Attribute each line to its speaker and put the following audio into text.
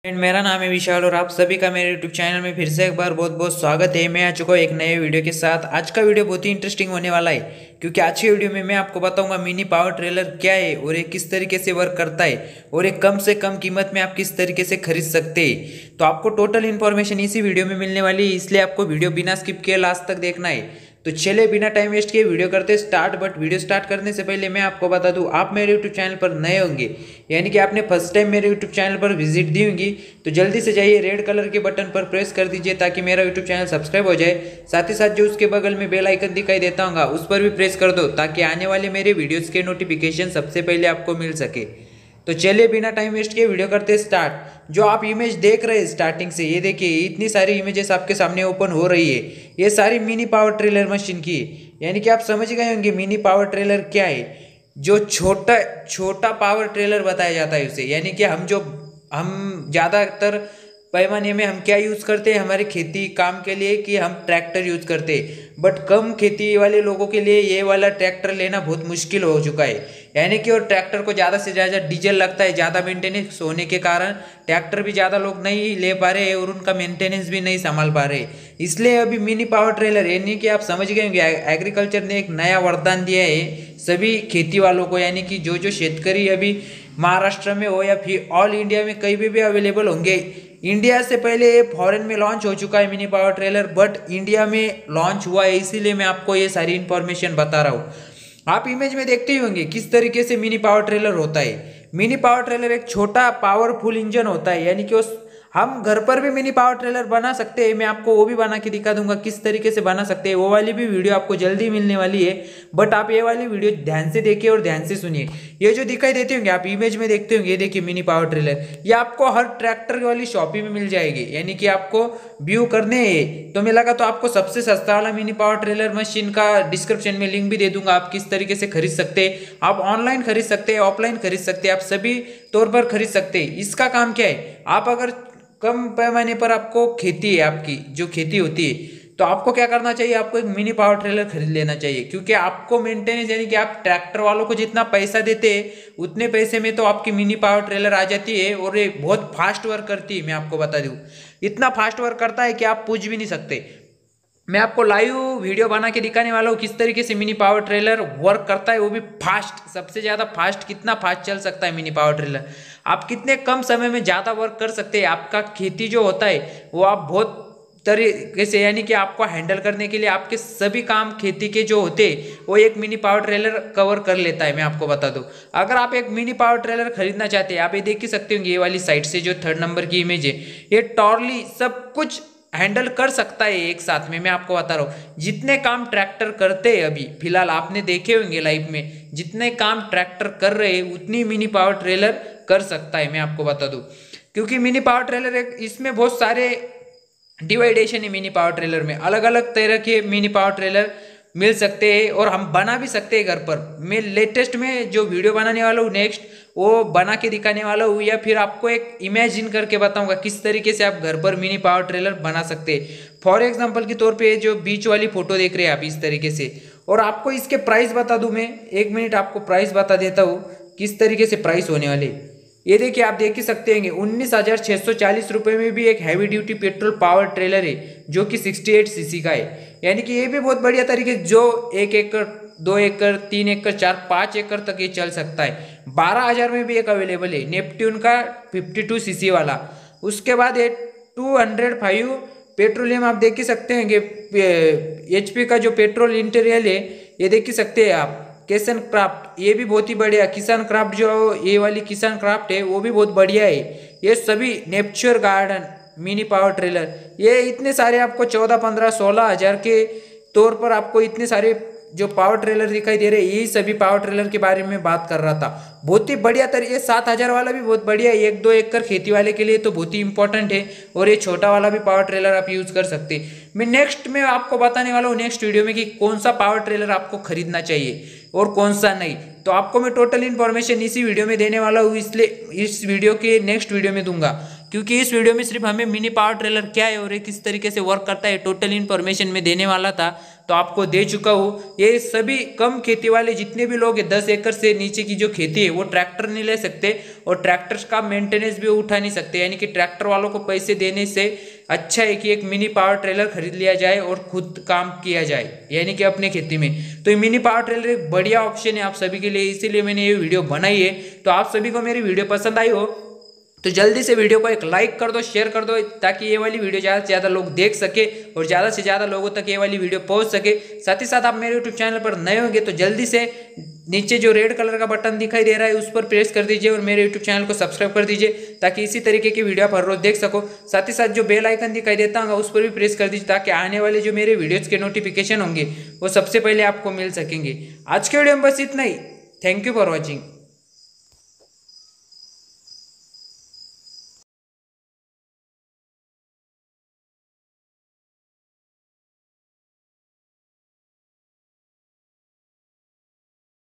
Speaker 1: मेरा नाम है विशाल और आप सभी का मेरे यूट्यूब चैनल में फिर से एक बार बहुत बहुत स्वागत है। मैं आ चुका हूँ एक नए वीडियो के साथ। आज का वीडियो बहुत ही इंटरेस्टिंग होने वाला है क्योंकि आज की वीडियो में मैं आपको बताऊंगा मिनी पावर ट्रेलर क्या है और ये किस तरीके से वर्क करता है और एक कम से कम कीमत में आप किस तरीके से खरीद सकते हैं। तो आपको टोटल इन्फॉर्मेशन इसी वीडियो में मिलने वाली है, इसलिए आपको वीडियो बिना स्किप किए लास्ट तक देखना है। तो चलिए बिना टाइम वेस्ट किए वीडियो करते स्टार्ट। बट वीडियो स्टार्ट करने से पहले मैं आपको बता दूं, आप मेरे यूट्यूब चैनल पर नए होंगे यानी कि आपने फर्स्ट टाइम मेरे यूट्यूब चैनल पर विजिट दी होंगी तो जल्दी से जाइए रेड कलर के बटन पर प्रेस कर दीजिए ताकि मेरा यूट्यूब चैनल सब्सक्राइब हो जाए। साथ ही साथ जो उसके बगल में बेल आइकन दिखाई देता होगा उस पर भी प्रेस कर दो ताकि आने वाले मेरे वीडियोज़ के नोटिफिकेशन सबसे पहले आपको मिल सके। तो चलिए बिना टाइम वेस्ट किए वीडियो करते स्टार्ट। जो आप इमेज देख रहे हैं स्टार्टिंग से, ये देखिए इतनी सारी इमेजेस आपके सामने ओपन हो रही है, ये सारी मिनी पावर ट्रेलर मशीन की है। यानी कि आप समझ गए होंगे मिनी पावर ट्रेलर क्या है। जो छोटा छोटा पावर ट्रेलर बताया जाता है उसे, यानी कि हम ज़्यादातर पैमाने में हम क्या यूज़ करते हैं हमारे खेती काम के लिए कि हम ट्रैक्टर यूज़ करते हैं। बट कम खेती वाले लोगों के लिए ये वाला ट्रैक्टर लेना बहुत मुश्किल हो चुका है। यानी कि और ट्रैक्टर को ज़्यादा से ज़्यादा डीजल लगता है, ज़्यादा मेंटेनेंस होने के कारण ट्रैक्टर भी ज़्यादा लोग नहीं ले पा रहे हैं और उनका मेंटेनेंस भी नहीं संभाल पा रहे। इसलिए अभी मिनी पावर ट्रेलर यानी कि आप समझ गए होंगे एग्रीकल्चर ने एक नया वरदान दिया है सभी खेती वालों को। यानी कि जो जो शेतकरी अभी महाराष्ट्र में हो या फिर ऑल इंडिया में कहीं भी अवेलेबल होंगे। इंडिया से पहले ये फॉरेन में लॉन्च हो चुका है mini power trailer, but India में लॉन्च हुआ है, इसीलिए मैं आपको ये सारी इन्फॉर्मेशन बता रहा हूँ। आप इमेज में देखते ही होंगे किस तरीके से मिनी पावर ट्रेलर होता है। मिनी पावर ट्रेलर एक छोटा पावरफुल इंजन होता है, यानी कि उस हम घर पर भी मिनी पावर ट्रेलर बना सकते हैं। मैं आपको वो भी बना के दिखा दूंगा किस तरीके से बना सकते हैं, वो वाली भी वीडियो आपको जल्दी मिलने वाली है। बट आप ये वाली वीडियो ध्यान से देखिए और ध्यान से सुनिए। ये जो दिखाई देते होंगे आप इमेज में देखते होंगे, ये देखिए मिनी पावर ट्रेलर, ये आपको हर ट्रैक्टर वाली शॉपी में मिल जाएगी। यानी कि आपको व्यू करने हैं तो मैं लगा तो आपको सबसे सस्ता वाला मिनी पावर ट्रेलर मशीन का डिस्क्रिप्शन में लिंक भी दे दूंगा। आप किस तरीके से खरीद सकते हैं, आप ऑनलाइन खरीद सकते हैं, ऑफलाइन खरीद सकते हैं, आप सभी तौर पर खरीद सकते हैं। इसका काम क्या है, आप अगर कम पैमाने पर आपको खेती है, आपकी जो खेती होती है, तो आपको क्या करना चाहिए, आपको एक मिनी पावर ट्रेलर खरीद लेना चाहिए। क्योंकि आपको मेंटेनेंस यानी कि आप ट्रैक्टर वालों को जितना पैसा देते हैं उतने पैसे में तो आपकी मिनी पावर ट्रेलर आ जाती है और ये बहुत फास्ट वर्क करती है। मैं आपको बता दूं इतना फास्ट वर्क करता है कि आप पूछ भी नहीं सकते। मैं आपको लाइव वीडियो बना के दिखाने वाला हूँ किस तरीके से मिनी पावर ट्रेलर वर्क करता है, वो भी फास्ट। सबसे ज़्यादा फास्ट कितना फास्ट चल सकता है मिनी पावर ट्रेलर, आप कितने कम समय में ज़्यादा वर्क कर सकते हैं। आपका खेती जो होता है वो आप बहुत तरीके से, यानी कि आपको हैंडल करने के लिए आपके सभी काम खेती के जो होते हैं वो एक मिनी पावर ट्रेलर कवर कर लेता है। मैं आपको बता दूं, अगर आप एक मिनी पावर ट्रेलर खरीदना चाहते हैं, आप ये देख ही सकते होंगे ये वाली साइड से जो 3rd नंबर की इमेज है, ये टॉर्ली सब कुछ हैंडल कर सकता है एक साथ में। मैं आपको बता रहा हूँ जितने काम ट्रैक्टर करते हैं अभी फिलहाल आपने देखे होंगे लाइव में, जितने काम ट्रैक्टर कर रहे हैं उतनी मिनी पावर ट्रेलर कर सकता है। मैं आपको बता दूं क्योंकि मिनी पावर ट्रेलर एक, इसमें बहुत सारे डिवाइडेशन है मिनी पावर ट्रेलर में, अलग अलग तरह के मिनी पावर ट्रेलर मिल सकते हैं और हम बना भी सकते हैं घर पर। मैं लेटेस्ट में जो वीडियो बनाने वाला हूँ नेक्स्ट वो बना के दिखाने वाला हूँ, या फिर आपको एक इमेजिन करके बताऊंगा किस तरीके से आप घर पर मिनी पावर ट्रेलर बना सकते हैं। फॉर एग्जांपल के तौर पे जो बीच वाली फोटो देख रहे हैं आप इस तरीके से, और आपको इसके प्राइस बता दूं मैं, 1 मिनट आपको प्राइस बता देता हूँ किस तरीके से प्राइस होने वाले। ये देखिए आप देख ही सकते हैं 19,640 रुपये में भी एक heavy duty petrol power trailer है जो कि 68 सीसी का है। यानी कि ये भी बहुत बढ़िया तरीके जो 1 एकड़ 2 एकड़ 3 एकड़ 4 5 एकड़ तक ये चल सकता है। 12,000 में भी एक अवेलेबल है नेपट्यून का 52 सीसी वाला। उसके बाद ये 205 पेट्रोलियम आप देख ही सकते हैं, HP का जो पेट्रोल इंटीरियर है ये देख ही सकते हैं आप। किसान क्राफ्ट ये भी बहुत ही बढ़िया, किसान क्राफ्ट जो ये वाली किसान क्राफ्ट है वो भी बहुत बढ़िया है। ये सभी nature garden mini power trailer, ये इतने सारे आपको 14 15 16 हज़ार के तौर पर आपको इतने सारे जो पावर ट्रेलर दिखाई दे रहे हैं, यही सभी पावर ट्रेलर के बारे में बात कर रहा था। बहुत ही बढ़िया तरीके, 7,000 वाला भी बहुत बढ़िया है, 1-2 एकड़ खेती वाले के लिए तो बहुत ही इंपॉर्टेंट है। और ये छोटा वाला भी पावर ट्रेलर आप यूज कर सकते हैं। मैं नेक्स्ट में आपको बताने वाला हूँ नेक्स्ट वीडियो में कि कौन सा पावर ट्रेलर आपको खरीदना चाहिए और कौन सा नहीं। तो आपको मैं टोटल इन्फॉर्मेशन इसी वीडियो में देने वाला हूँ, इसलिए इस वीडियो के नेक्स्ट वीडियो में दूंगा। क्योंकि इस वीडियो में सिर्फ हमें मिनी पावर ट्रेलर क्या है और ये किस तरीके से वर्क करता है टोटल इन्फॉर्मेशन में देने वाला था। तो आपको दे चुका हूँ। ये सभी कम खेती वाले जितने भी लोग हैं 10 एकड़ से नीचे की जो खेती है वो ट्रैक्टर नहीं ले सकते और ट्रैक्टर्स का मेंटेनेंस भी उठा नहीं सकते, यानी कि ट्रैक्टर वालों को पैसे देने से अच्छा है कि एक मिनी पावर ट्रेलर खरीद लिया जाए और खुद काम किया जाए, यानी कि अपने खेती में। तो ये मिनी पावर ट्रेलर एक बढ़िया ऑप्शन है आप सभी के लिए, इसीलिए मैंने ये वीडियो बनाई है। तो आप सभी को मेरी वीडियो पसंद आई हो तो जल्दी से वीडियो को एक लाइक कर दो, शेयर कर दो, ताकि ये वाली वीडियो ज़्यादा से ज़्यादा लोग देख सके और ज़्यादा से ज़्यादा लोगों तक ये वाली वीडियो पहुंच सके। साथ ही साथ आप मेरे यूट्यूब चैनल पर नए होंगे तो जल्दी से नीचे जो रेड कलर का बटन दिखाई दे रहा है उस पर प्रेस कर दीजिए और मेरे यूट्यूब चैनल को सब्सक्राइब कर दीजिए, ताकि इसी तरीके की वीडियो आप हर रोज देख सको। साथ ही साथ जो बेल आइकन दिखाई देता होगा उस पर भी प्रेस कर दीजिए, ताकि आने वाले जो मेरे वीडियोज़ के नोटिफिकेशन होंगे वो सबसे पहले आपको मिल सकेंगे। आज के वीडियो में बस इतना ही। Thank you for watching.